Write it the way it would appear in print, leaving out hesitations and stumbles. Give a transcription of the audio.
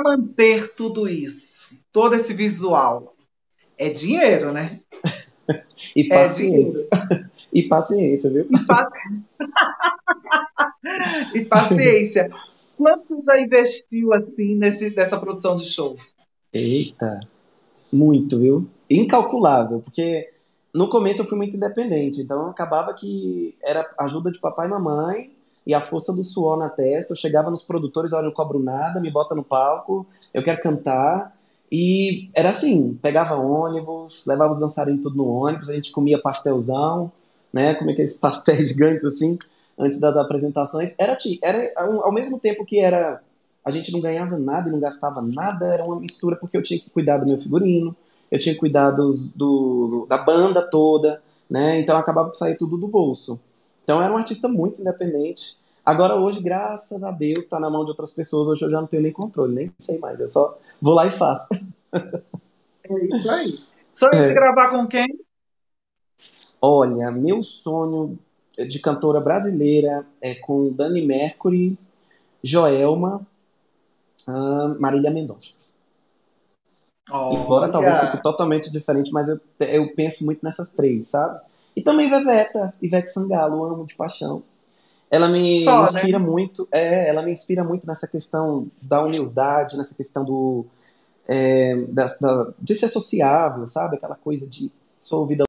manter tudo isso, todo esse visual, é dinheiro, né? E É paciência. dinheiro. E paciência, viu? E, e paciência. Quanto você já investiu assim nessa produção de shows? Eita, muito, viu? Incalculável, porque no começo eu fui muito independente, então acabava que era ajuda de papai e mamãe e a força do suor na testa. Eu chegava nos produtores, olha, eu não cobro nada, me bota no palco, eu quero cantar. E era assim, pegava ônibus, levava os dançarinos tudo no ônibus, a gente comia pastelzão, né? Comia aqueles pastéis gigantes assim, antes das apresentações. Era ao mesmo tempo que era a gente não ganhava nada e não gastava nada, era uma mistura porque eu tinha que cuidar do meu figurino, eu tinha que cuidar da banda toda, né? Então acabava que saía tudo do bolso. Então era um artista muito independente. Agora hoje, graças a Deus, está na mão de outras pessoas. Hoje eu já não tenho nem controle, nem sei mais. Eu só vou lá e faço. É isso aí. Sonho de É. gravar com quem? Olha, meu sonho de cantora brasileira é com Dani Mercury, Joelma, Marília Mendonça. Embora talvez fique Olha, totalmente diferente, mas eu penso muito nessas três, sabe? E também Ivete Sangalo, amo de paixão. Ela me só, né? inspira muito, ela me inspira muito nessa questão da humildade, nessa questão de ser sociável, sabe? Aquela coisa de sou ouvida